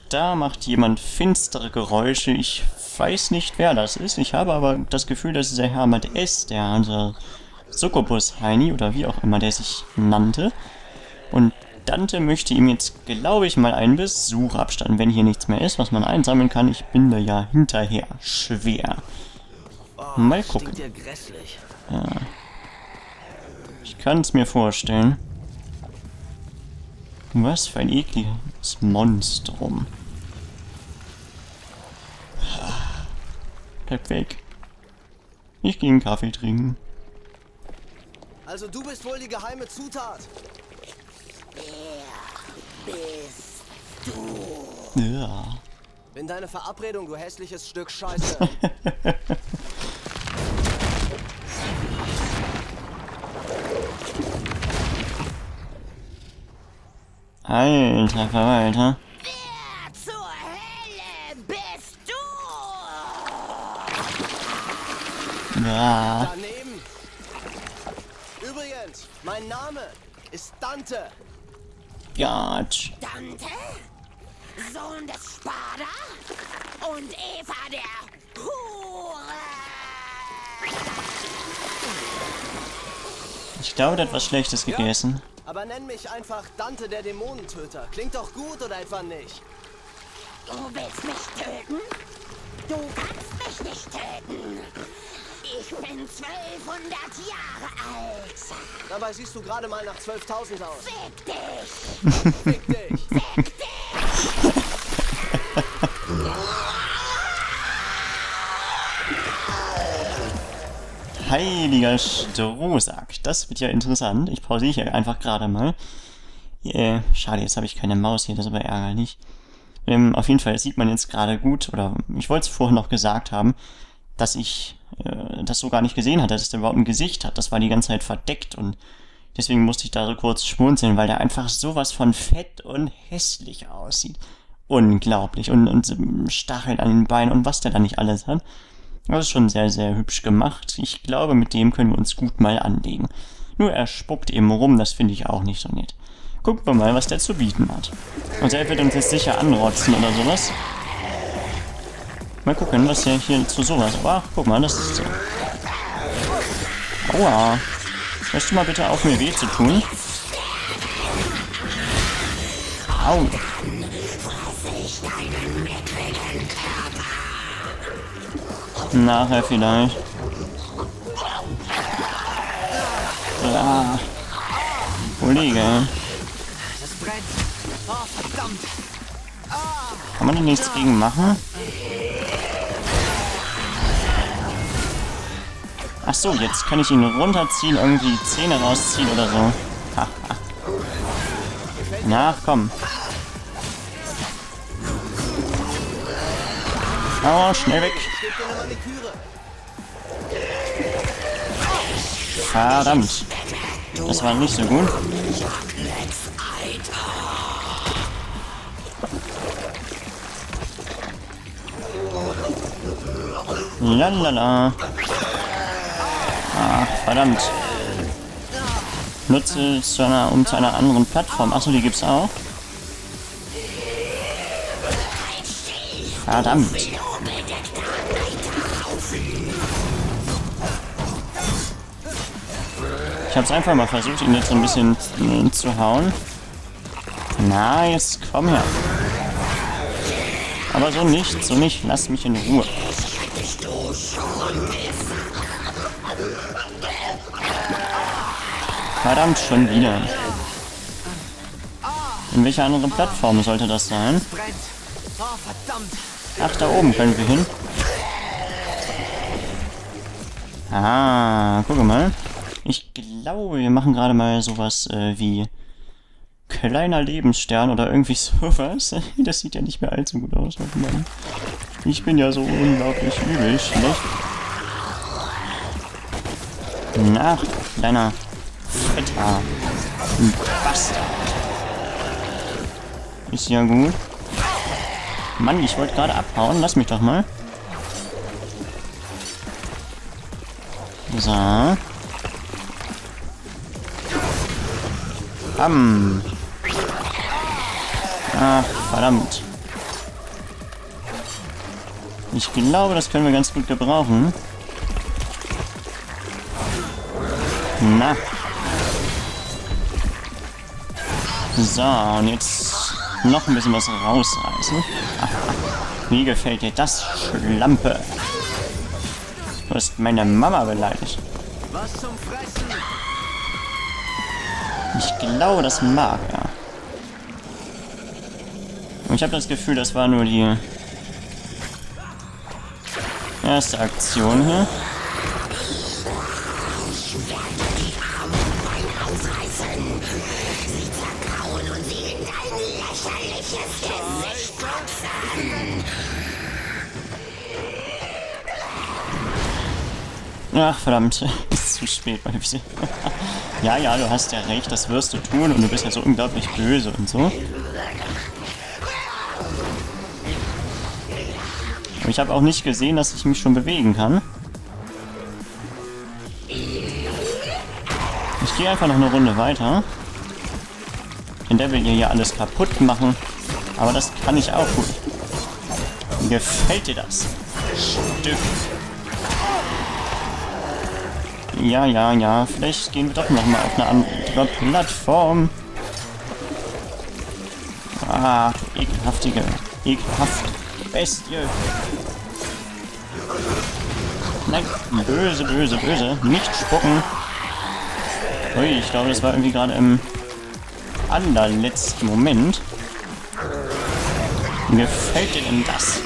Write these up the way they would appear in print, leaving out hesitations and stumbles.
Da macht jemand finstere Geräusche. Ich weiß nicht, wer das ist. Ich habe aber das Gefühl, dass es der Herr mit S, der unser Succubus-Heini oder wie auch immer der sich nannte. Und Dante möchte ihm jetzt, glaube ich, mal einen Besuch abstatten, wenn hier nichts mehr ist, was man einsammeln kann. Ich bin da ja hinterher schwer. Mal gucken. Ja. Ich kann es mir vorstellen. Was für ein ekliges Monstrum. Bleib weg. Ich gehe einen Kaffee trinken. Also du bist wohl die geheime Zutat. Wer bist du? Ja. Bin deine Verabredung, du hässliches Stück Scheiße. Alter Verwalter. Wer zur Hölle bist du? Ja. Daneben. Übrigens, mein Name ist Dante. Gott. Dante? Sohn des Spada? Und Eva der Hure? Ich glaube, der hat was Schlechtes gegessen. Aber nenn mich einfach Dante der Dämonentöter. Klingt doch gut oder etwa nicht? Du willst mich töten? Du kannst mich nicht töten. Ich bin 1200 Jahre alt. Dabei siehst du gerade mal nach 12.000 aus. Fick dich! Fick dich! Fick dich! Heiliger Strohsack. Das wird ja interessant. Ich pausiere hier einfach gerade mal. Schade, jetzt habe ich keine Maus hier, das ist aber ärgerlich. Auf jeden Fall, das sieht man jetzt gerade gut, oder ich wollte es vorhin noch gesagt haben, dass ich das so gar nicht gesehen hatte, dass der überhaupt ein Gesicht hat. Das war die ganze Zeit verdeckt und deswegen musste ich da so kurz schmunzeln, weil der einfach sowas von fett und hässlich aussieht. Unglaublich. Und Stacheln an den Beinen und was der da nicht alles hat. Das ist schon sehr, sehr hübsch gemacht. Ich glaube, mit dem können wir uns gut mal anlegen. Nur er spuckt eben rum, das finde ich auch nicht so nett. Gucken wir mal, was der zu bieten hat. Und er wird uns jetzt sicher anrotzen oder sowas. Mal gucken, was er hier zu sowas... Ach, guck mal, das ist so. Aua. Hörst du mal bitte auf, mir weh zu tun? Au. Nachher vielleicht. Ja. Kollege. Das brennt. Oh, verdammt. Kann man da nichts gegen machen? Ach so, jetzt kann ich ihn runterziehen, irgendwie Zähne rausziehen oder so. Ha, ha. Na, komm. Oh, schnell weg. Verdammt. Das war nicht so gut. Lalala. Ach, verdammt. Nutze zu einer anderen Plattform. Achso, die gibt's auch. Verdammt. Ich hab's einfach mal versucht, ihn jetzt so ein bisschen zu hauen. Na, jetzt komm her. Aber so nicht, so nicht. Lass mich in Ruhe. Verdammt, schon wieder. In welcher anderen Plattform sollte das sein? Ach, da oben können wir hin. Ah, guck mal. Ich glaube, wir machen gerade mal sowas wie kleiner Lebensstern oder irgendwie sowas. Das sieht ja nicht mehr allzu gut aus. Mann. Ich bin ja so unglaublich übel schlecht. Na, kleiner fetter Bastard. Ist ja gut. Mann, ich wollte gerade abhauen. Lass mich doch mal. So. Ach, verdammt. Ich glaube, das können wir ganz gut gebrauchen. Na. So, und jetzt noch ein bisschen was rausreißen. Aha. Wie gefällt dir das, Schlampe? Du hast meine Mama beleidigt. Was zum Fressen? Ich glaube, das mag er. Und ich habe das Gefühl, das war nur die erste Aktion hier. Ach, verdammt. Ist zu spät, weil wir... Ja, ja, du hast ja recht, das wirst du tun und du bist ja so unglaublich böse und so. Aber ich habe auch nicht gesehen, dass ich mich schon bewegen kann. Ich gehe einfach noch eine Runde weiter. Denn der will hier alles kaputt machen. Aber das kann ich auch gut. Wie gefällt dir das? Stift. Ja, ja, ja. Vielleicht gehen wir doch noch mal auf eine andere Plattform. Ah, du ekelhafte Bestie. Nein, böse, böse, böse. Nicht spucken. Ui, ich glaube, das war irgendwie gerade im allerletzten Moment. Wie gefällt dir denn das?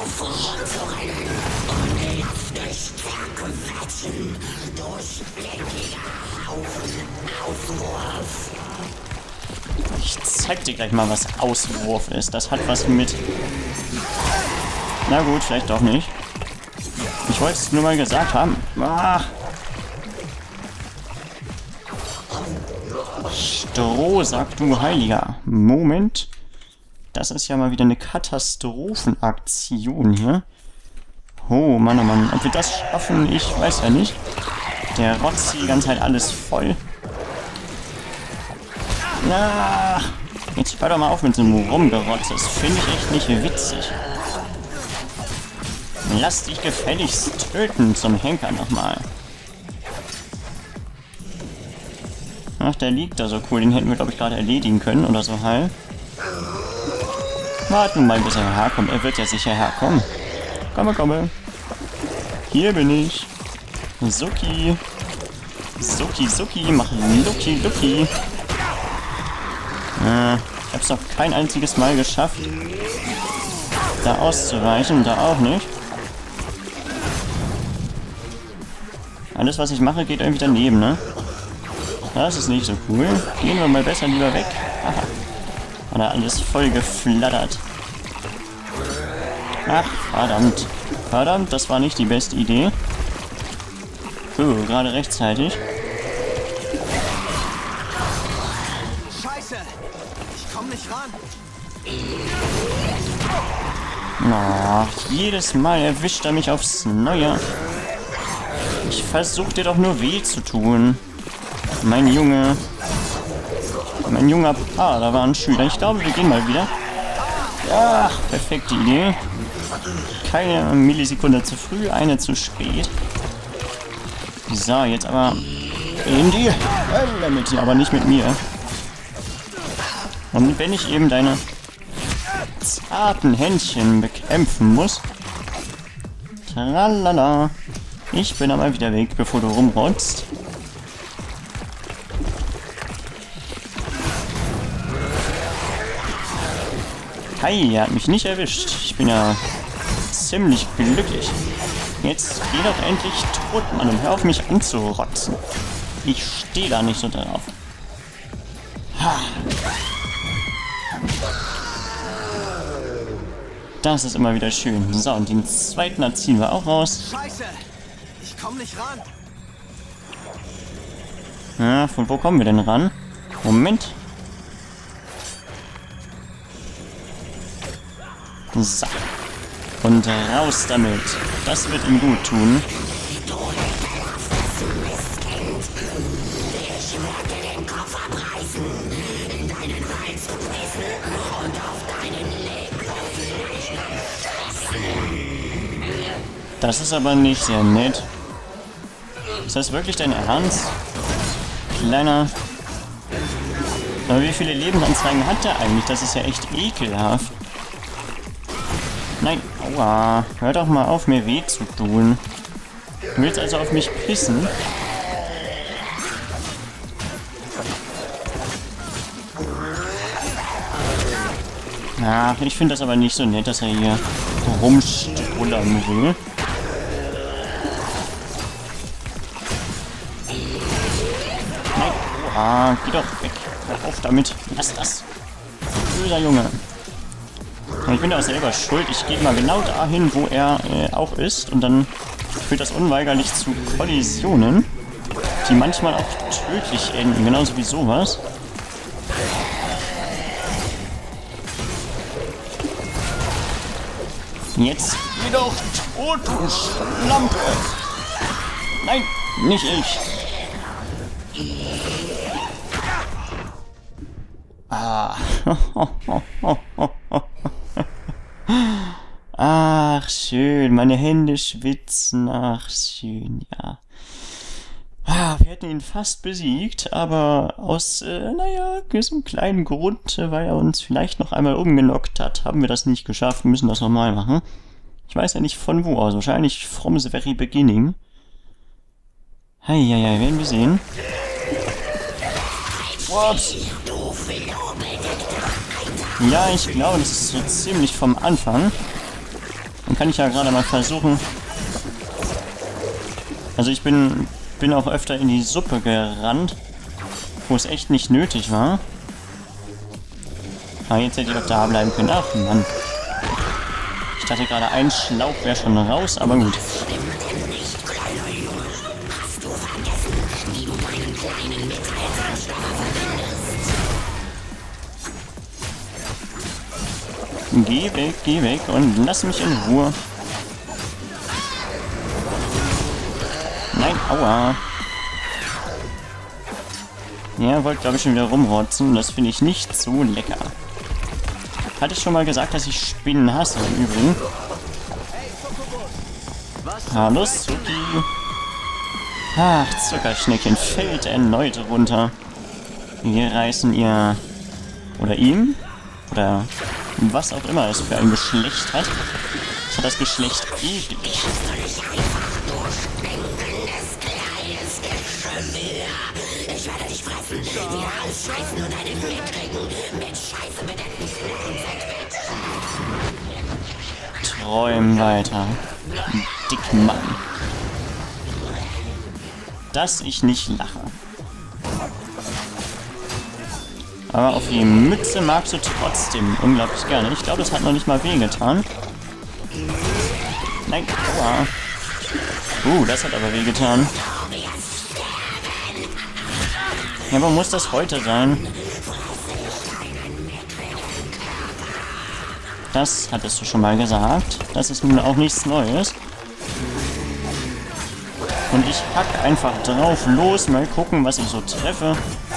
Ich zeig dir gleich mal, was Auswurf ist. Das hat was mit... Na gut, vielleicht doch nicht. Ich wollte es nur mal gesagt haben. Ah. Strohsack, du Heiliger. Moment. Das ist ja mal wieder eine Katastrophenaktion hier. Oh Mann, oh Mann. Ob wir das schaffen, ich weiß ja nicht. Der rotzt die ganze Zeit alles voll. Na, jetzt hör doch mal auf mit so einem Rumgerotz. Das finde ich echt nicht witzig. Lass dich gefälligst töten zum Henker nochmal. Ach, der liegt da so cool. Den hätten wir, glaube ich, gerade erledigen können oder so heil. Warten mal, bis er herkommt. Er wird ja sicher herkommen. Komme, komme. Hier bin ich. Suki. Suki, Suki. Mach Luki, Luki. Ich hab's noch kein einziges Mal geschafft, da auszuweichen. Da auch nicht. Alles, was ich mache, geht irgendwie daneben, ne? Das ist nicht so cool. Gehen wir mal besser lieber weg. Aha. Hat er alles voll geflattert. Ach, verdammt. Verdammt, das war nicht die beste Idee. Gerade rechtzeitig. Scheiße! Ich komm nicht ran! Na, jedes Mal erwischt er mich aufs Neue. Ich versuche dir doch nur weh zu tun. Mein junger Paar, da war ein Schüler. Ich glaube, wir gehen mal wieder. Ja, perfekte Idee. Keine Millisekunde zu früh, eine zu spät. So, jetzt aber in die Hölle mit dir, aber nicht mit mir. Und wenn ich eben deine zarten Händchen bekämpfen muss. Tralala. Ich bin aber wieder weg, bevor du rumrotzt. Hi, er hat mich nicht erwischt. Ich bin ja ziemlich glücklich. Jetzt geh doch endlich tot, Mann, und hör auf mich anzurotzen. Ich stehe da nicht so drauf. Ha. Das ist immer wieder schön. So, und den zweiten ziehen wir auch raus. Scheiße! Ich komm nicht ran! Ja, von wo kommen wir denn ran? Moment. So. Und raus damit. Das wird ihm gut tun. Das ist aber nicht sehr nett. Ist das wirklich dein Ernst? Kleiner. Aber wie viele Lebensanzeigen hat der eigentlich? Das ist ja echt ekelhaft. Nein, aua. Hör doch mal auf, mir weh zu tun. Du willst also auf mich pissen? Ach, ich finde das aber nicht so nett, dass er hier rumstrullern will. Nein, oha, geh doch weg. Hör auf damit. Lass das. Böser Junge. Und ich bin ja auch selber schuld. Ich gehe mal genau dahin, wo er auch ist. Und dann führt das unweigerlich zu Kollisionen, die manchmal auch tödlich enden. Genauso wie sowas. Jetzt geh doch tot, du Schlampe! Nein, nicht ich! Ah. Ach, schön. Meine Hände schwitzen. Ach, schön, ja. Ah, wir hätten ihn fast besiegt, aber aus, naja, diesem kleinen Grund, weil er uns vielleicht noch einmal umgenockt hat, haben wir das nicht geschafft. Wir müssen das nochmal machen. Ich weiß ja nicht von wo aus. Wahrscheinlich from the very beginning. Heieiei, werden wir sehen. What? Ja, ich glaube, das ist so ziemlich vom Anfang. Dann kann ich ja gerade mal versuchen. Also ich bin auch öfter in die Suppe gerannt, wo es echt nicht nötig war. Aber jetzt hätte ich auch da bleiben können. Ach Mann. Ich dachte gerade, ein Schlauch wäre schon raus, aber gut. Geh weg und lass mich in Ruhe. Nein, aua. Ja, wollte glaube ich schon wieder rumrotzen. Das finde ich nicht so lecker. Hatte ich schon mal gesagt, dass ich Spinnen hasse im Übrigen. Hallo Suki. Ach, Zuckerschneckchen fällt erneut runter. Wir reißen ihr oder ihm oder was auch immer es für ein Geschlecht hat. Das hat das Geschlecht eklig. Ich werde dich fressen, wieder ausscheißen und einen mitkriegen. Mit Scheiße bedeckten Sandwich. Träum weiter. Dickmann. Dass ich nicht lache. Aber auf die Mütze magst du trotzdem unglaublich gerne. Ich glaube, das hat noch nicht mal wehgetan. Nein, aua. Das hat aber wehgetan. Ja, aber muss das heute sein? Das hattest du schon mal gesagt. Das ist nun auch nichts Neues. Und ich hack einfach drauf los. Mal gucken, was ich so treffe.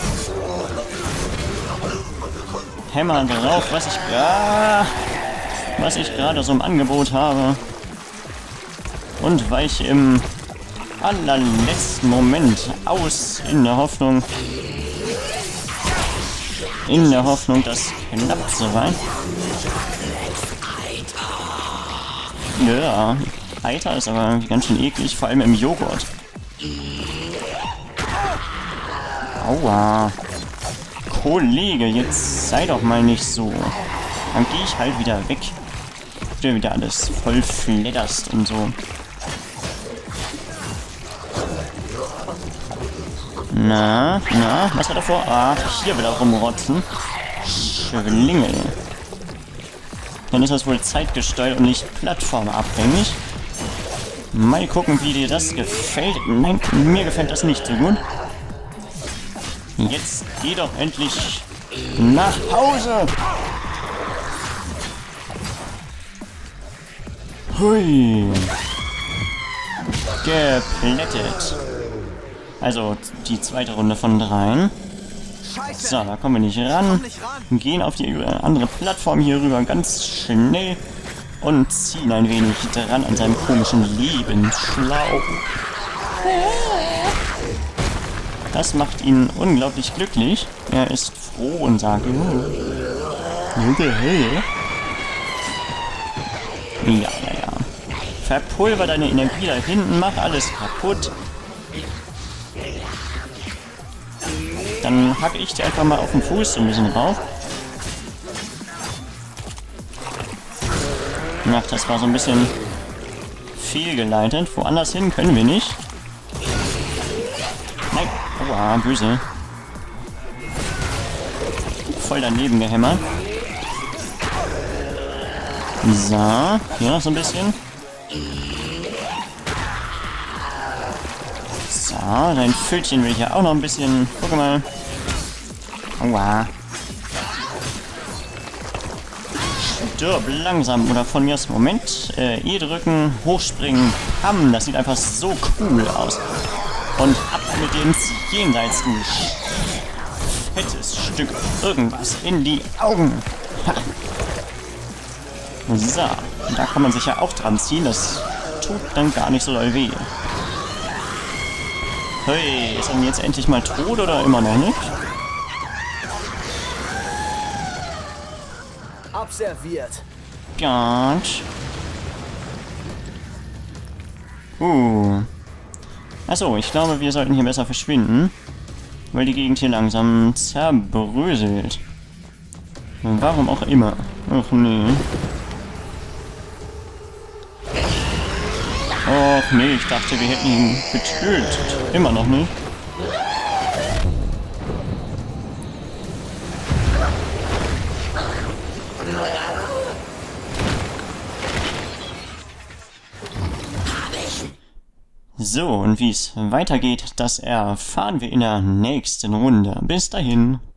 Hämmer drauf, was ich gerade so im Angebot habe. Und weiche im allerletzten Moment aus in der Hoffnung, das klappt soweit. Ja, Eiter ist aber ganz schön eklig, vor allem im Joghurt. Aua. Kollege, jetzt sei doch mal nicht so. Dann gehe ich halt wieder weg. Wieder alles voll fledderst und so. Na, was hat er vor? Ah, hier will er rumrotzen. Schlingel. Dann ist das wohl zeitgesteuert und nicht plattformabhängig. Mal gucken, wie dir das gefällt. Nein, mir gefällt das nicht so gut. Jetzt geh doch endlich nach Hause. Hui. Geplättet. Also die zweite Runde von 3. So, da kommen wir nicht ran. Gehen auf die andere Plattform hier rüber ganz schnell. und ziehen ein wenig dran an seinem komischen Lebensschlauch. Das macht ihn unglaublich glücklich. Er ist froh und sagt, ja. Verpulver deine Energie da hinten, mach alles kaputt. Dann hacke ich dir einfach mal auf den Fuß so ein bisschen drauf. Ach, das war so ein bisschen fehlgeleitet. Woanders hin können wir nicht. Nein. Aua, böse. Voll daneben gehämmert. So, hier noch so ein bisschen. So, dein Pfötchen will ich ja auch noch ein bisschen. Guck mal. Aua. Stirb langsam oder von mir aus Moment. E drücken, hochspringen. Pam, das sieht einfach so cool aus. Und ab mit dem Jenseits, du fettes Stück irgendwas in die Augen. Ha. So, da kann man sich ja auch dran ziehen. Das tut dann gar nicht so doll weh. Hey, ist er denn jetzt endlich mal tot oder immer noch nicht? Observiert. Gut. Achso, ich glaube, wir sollten hier besser verschwinden. Weil die Gegend hier langsam zerbröselt. Warum auch immer. Ach nee. Och nee, ich dachte, wir hätten ihn getötet. Immer noch nicht. So, und wie es weitergeht, das erfahren wir in der nächsten Runde. Bis dahin.